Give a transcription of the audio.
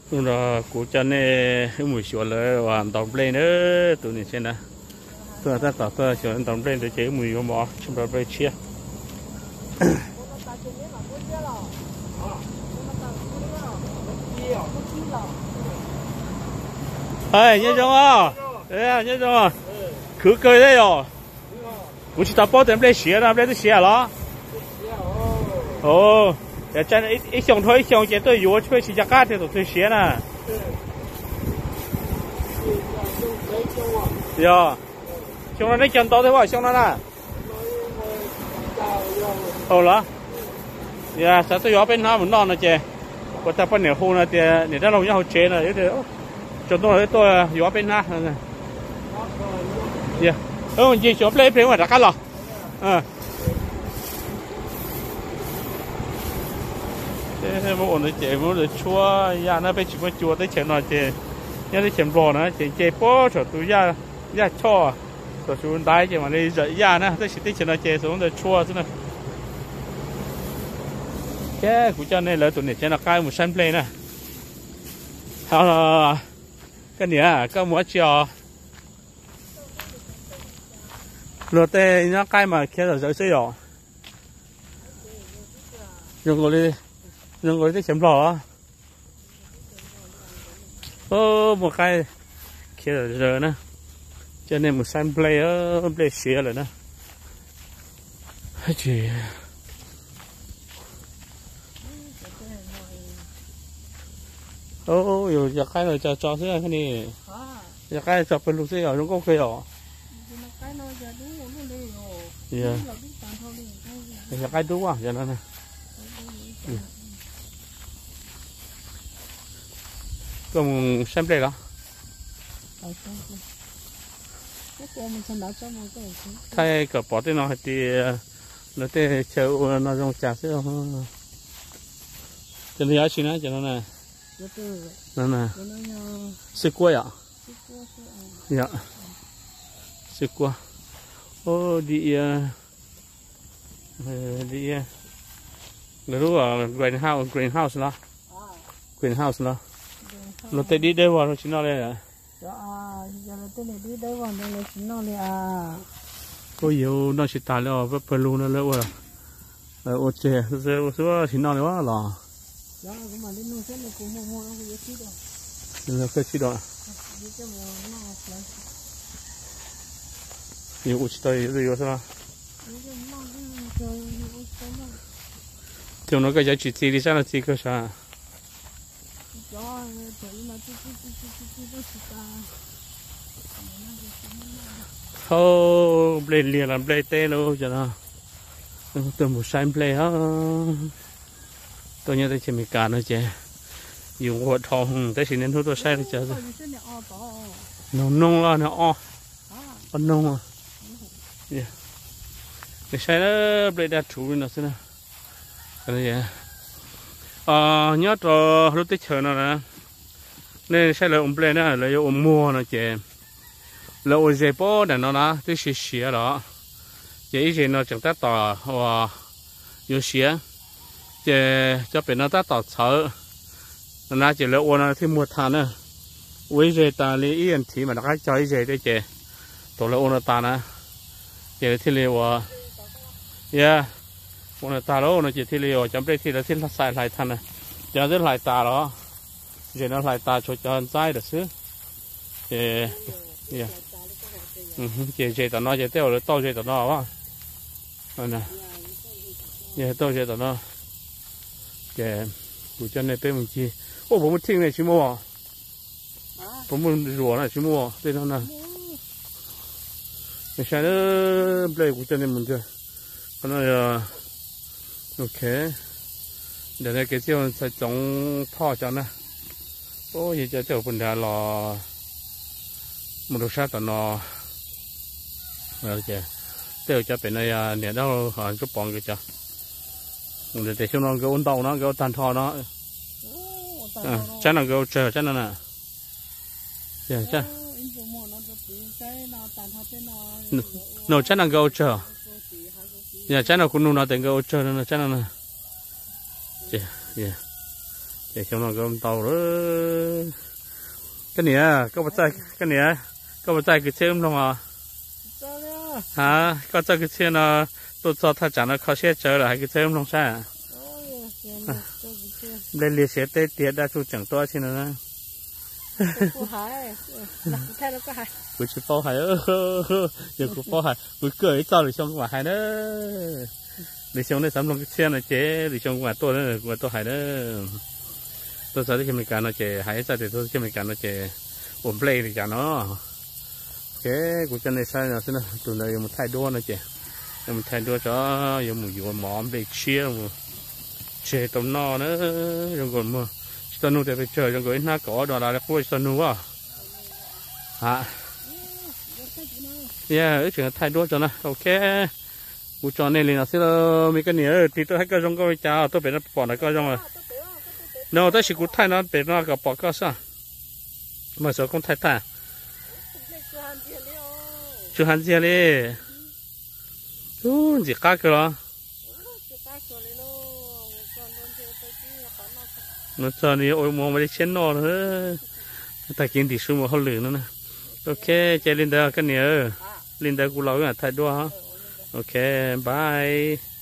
rồi cụ chân này mùi xíuเลยhoàn toàn lên nữa tụi này xem nè tôi ta tỏ tôi xíu toàn lên để chế mùi có mỏ chúng ta phải chia ê nhớ không à ê nhớ không à cứ cười đấy rồi cụ chỉ tập bao tiền lên xía là lên tới xía đó ồ để chân ít xong thôi xong chế tôi vô chơi chỉ giặc thì tôi xía nè giờ xong nó lấy chân to thế vậy xong nó nè ồ đó giờ sao tôi vô bên nó vẫn non nữa chứ có ta bên nửa khu này thì để ra lâu nhau chế này thế cho tôi vô bên nó giờ mình chỉ chụp lấy phim mà đặt cái lò thế bộ nó chế bộ nó chua ya nó bị chỉ có chua tới chén nó chế nhớ tới chén bò nó chế bò cho tôi ya cho rồi xuống đáy chứ mà đi dậy ya nó tới chỉ chén nó chế xuống rồi chua thế này cái của cho nên là tụi này chế là cái một sân play nè cái này cái múa chiều rồi tê nó cái mà kia là dễ xây rồi dùng rồi đi chém lò một cái kia là giờ nè cho nên một sân play play xía rồi nè chị rồi giờ cái rồi cho thế cái này giờ cái cho bên lúc xây rồi nó có cây rồi giờ cái đúng à giờ nó nè có một xem đây đó thay cả bỏ tên nó thì nó tên chờ nó dùng trà sữa không cho nên giá trị nó cho nó nè nó nè sữa cua ạ dạ sữa cua đi nó là greenhouse đó nó tên đi đâu vào chỉ nó đây à giờ nó tên đi đâu vào đây chỉ nó đây à có nhiều nó chỉ tài liệu với peru nó lợi quá ô chè số chỉ nó đấy quá là đó cũng mà đi nuôi thế này cũng mua nó cái gì đó nó cái gì đó nhiều út tây rồi sao thì nó cái giá trị gì đi sang là gì cơ sao lên liền làm play tê luôn cho nó tôi một sai play á tôi nhớ tới chỉ mình cả nữa chứ dùng hột thòng tới chỉ nên thôi tôi sai được chứ nông là nó con nông à cái sai đó play đã chủ nó thế nào cái này nhớ cho lúc tích chờ nó nè nên sai là play nó là mua nó chứ là ôi dễ bó để nó là cái xìa đó vậy thì nó chẳng ta tỏ và nhiều xìa chứ cho bên nó ta tỏ sợ nó chỉ là ôi nó thì mua thằng nữa ôi dễ ta lấy yên thì mà nó cái cho dễ đấy chứ tổ là ôi nó ta nè chỉ thì liều yeah ôi nó ta đó nó chỉ thì liều chẳng biết thì là thì xài lại thằng này giờ rất lại ta đó giờ nó lại ta cho anh trái được chứ yeah chị tao nói chị tiêu rồi tao chị tao nói quá nè chị tao chị tao nói chị của chân này bên mình chi ô bố muốn thiên này chứ mua bố muốn rùa này chứ mua tên nó nè cái xe đó đây của chân này mình chơi cái này ok để đây cái tiêu sẽ chống thọ cho nè ô gì cho tiêu phần đá lò một đồ sát tao nó rồi chứ tiêu cho bên này nè đâu họ chút bòn cái cho để cho nó cái ôn tàu nó cái tàn thọ nó chắc là cái chờ chắc là nè chắc nó chắc là cái chờ nhà chắc là cũng nó tiền cái chờ nó chắc là nè để cho nó gom tàu đó cái này có bật cái này có bật cái chém không à hả có cho cái chém nó tôi cho thay trả nó khó xe chờ là cái chém không sao lên liệt sẽ tê tiệt đã chú chẳng to xin nữa cứ chỉ phao hải giờ cứ phao hải cứ cười cho để xong quả hải đó để xong để sắm luôn cái xe này chế để xong quả tôi đó quả tôi hải đó tôi sợ khi mình cản nó chế hải ra thì tôi khi mình cản nó chế ổn play thì cản nó cái của chân này sai nào xin nào tụi này một thay đua nó chế một thay đua cho dùng một dùng mỏm để chia một chế tôm no nữa rồi còn mà tao nuôi để chơi rồi cái nó có đó là cuối tao nuôi à hả yeah ít chuyện thay đua cho nó okกูจอเนี่ยเลยนะสิเรามีกันเนี่ยตีตัวให้ก็จงก็ไปจ้าตัวเป็นปอดก็จงอ่ะเนาะแต่สิกูไทยนั้นเป็นว่ากับปอดก็ซะมาสอนคนไทยตาชื่อฮันเจียเลยจีก้าก็เหรอnó choนี่โอ้ยมองไม่ได้เช่นนอนเฮ้ยแต่กินดิซูมาเขาเหลืองนั่นนะโอเคเจลินดากันเนี่ยลินดากูเล่าอย่างไทยด้วยฮะโอเคบาย